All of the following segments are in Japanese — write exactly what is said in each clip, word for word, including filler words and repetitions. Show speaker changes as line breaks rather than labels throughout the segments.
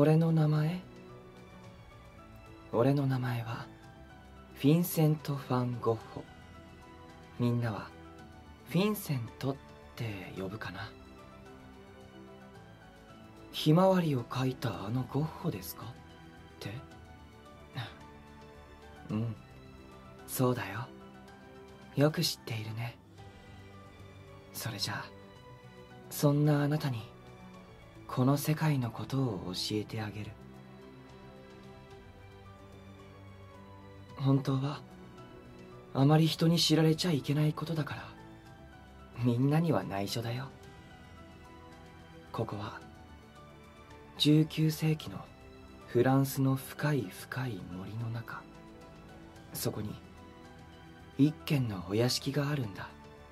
俺の名前俺の名前はフィンセント・ファン・ゴッホ。みんなはフィンセントって呼ぶかな。ひまわりを描いたあのゴッホですかって。うん、そうだよ。よく知っているね。それじゃあそんなあなたにこの世界のことを教えてあげる。本当はあまり人に知られちゃいけないことだからみんなには内緒だよ。ここはじゅうきゅうせいきのフランスの深い深い森の中。そこに一軒のお屋敷があるんだ。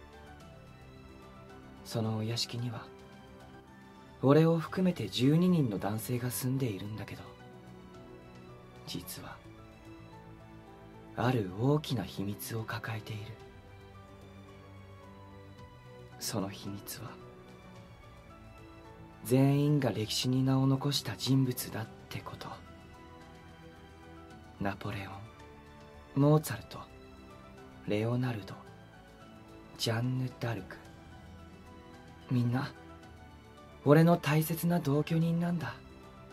そのお屋敷には俺を含めてじゅうににんの男性が住んでいるんだけど、実はある大きな秘密を抱えている。その秘密は全員が歴史に名を残した人物だってこと。ナポレオン、モーツァルト、レオナルド、ジャンヌ・ダルク、みんな俺の大切な同居人なんだ。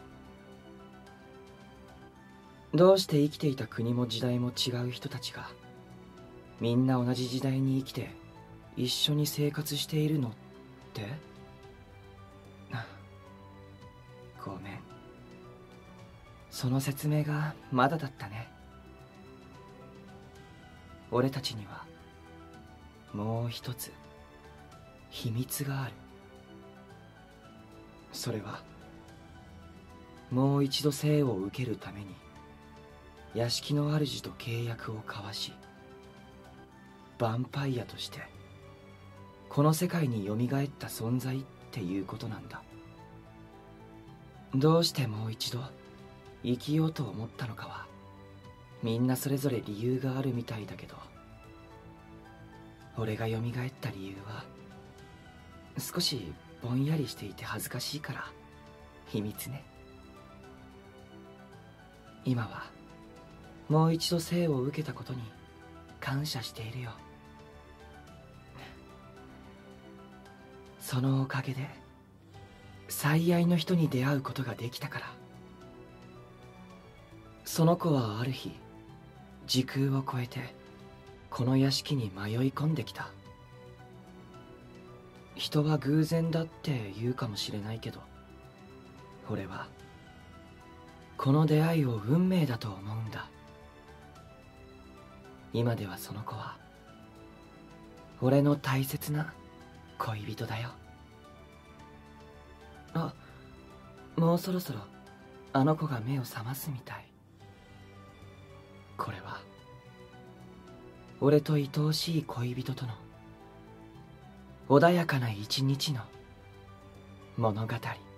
どうして生きていた国も時代も違う人たちがみんな同じ時代に生きて一緒に生活しているのって。ごめん、その説明がまだだったね。俺たちにはもう一つ秘密がある。それはもう一度生を受けるために屋敷の主と契約を交わしヴァンパイアとしてこの世界によみがえった存在っていうことなんだ。どうしてもう一度生きようと思ったのかはみんなそれぞれ理由があるみたいだけど、俺がよみがえった理由は少しぼんやりしていて恥ずかしいから秘密ね。今はもう一度生を受けたことに感謝しているよ。そのおかげで最愛の人に出会うことができたから。その子はある日時空を超えてこの屋敷に迷い込んできた。人は偶然だって言うかもしれないけど、俺はこの出会いを運命だと思うんだ。今ではその子は俺の大切な恋人だよ。あ、もうそろそろあの子が目を覚ますみたい。これは俺と愛おしい恋人との穏やかな一日の物語。